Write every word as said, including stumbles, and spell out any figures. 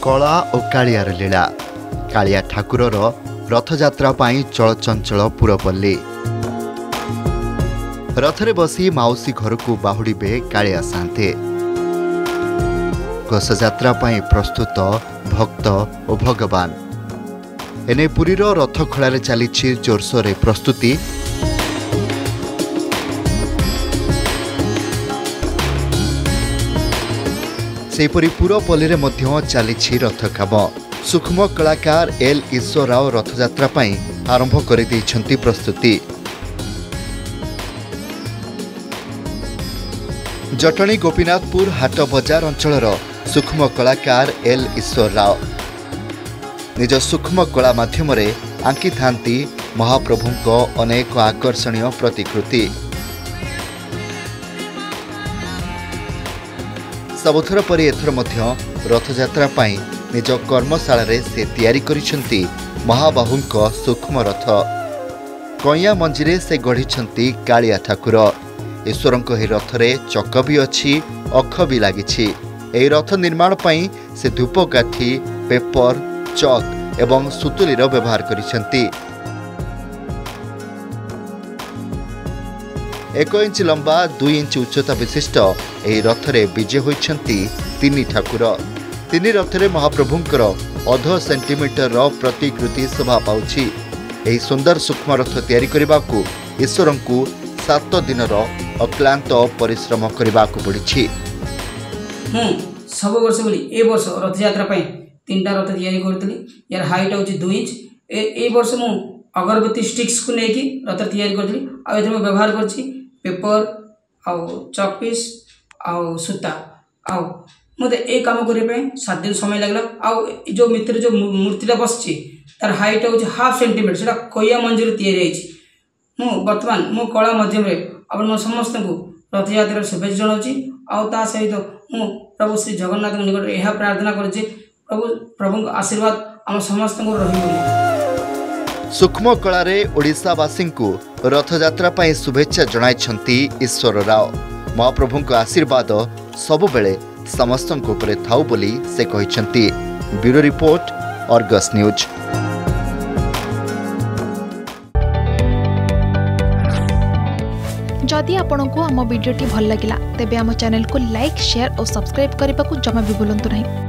कला और कालियार लीला कालिया ठाकुरर रथयात्रा पाई चलचंचल पुरपल्ली रथरे बसी माउसी घर को बाहुड़े कालिया सान्ते घोषयात्रा पाई प्रस्तुत भक्त और भगवान एने पुरीर रथ खड़े चली जोरसोर प्रस्तुति सेपरी पुरपल्ली रे मध्य चली रथ काम सूक्ष्म कलाकार एल ईश्वर राव रथयात्रा पाई आरंभ कर प्रस्तुति जटणी गोपीनाथपुर हाट बजार अंचलर सूक्ष्म कलाकार एल ईश्वर राव निज सूक्ष्म कला माध्यम आंकी थांती महाप्रभुंको अनेक आकर्षणीय प्रतिकृति सबुथर परी एथर मध्य रथयात्रा पाई निज कर्मशाला रे से तैयारी करिसंती महाबाहुंको सूक्ष्म रथ कइया मंजिरे से गढ़िछंती कालिया ठाकुर ईश्वरंको ही रथरे चक भी अछि अख भी लागिछि एही रथ निर्माण पाई से धूपकाठी पेपर चक एवं सुतुलीर व्यवहार करिसंती एक इंच लंबा दुई इंच उच्चता विशिष्ट एही रथरे विजय होइछंती तीन ठाकुर तीन रथरे महाप्रभुंकर अध सेंटीमीटर प्रतिकृति शोभा पाउछि एही सुंदर सूक्ष्म रथ तैयारी करबाकू ईश्वरंकू सात दिनर अक्लांत परिश्रम करबाकू पड़िछि। हूँ सब वर्ष बोली ए वर्ष रथयात्रा पाई तीनटा रथ तैयारी करतली यार हाइट होछि दो इंच ए ए वर्ष मु अगरबत्ती स्टिक्स को लेकी रथ तैयारी करतली आ एथमे व्यवहार करछि पेपर आउ चक पीस आउ सूता आउ मते ए काम करे पे सात दिन समय लागला आउ जो मित्र जो मूर्तिटा बसछि तार हाइट होछि हाफ सेंटीमीटर सेटा कइया मंजिर तैयारी होछि मु वर्तमान मु कला माध्यम रे अपन म समस्त को रथयात्रा शुभेच्छा जणाउछि आउ ता सहित मु प्रभु श्री जगन्नाथ निकट एहा प्रार्थना करछि प्रभु प्रभु आशीर्वाद हम समस्त को रहिबो। सूक्ष्म कलारे ओडिशावासी को रथयात्रा पाई शुभेच्छा जणाइछंती ईश्वर राव महाप्रभुंको आशीर्वाद सबु बेले समस्तंको उपरे थाउ बोली से कहिछंती। Bureau report Argus News. जदि आपंक आम भिडी भल लगा तेब आम चैनल को लाइक शेयर और सब्सक्राइब करने को जमा भी भूलु नहीं।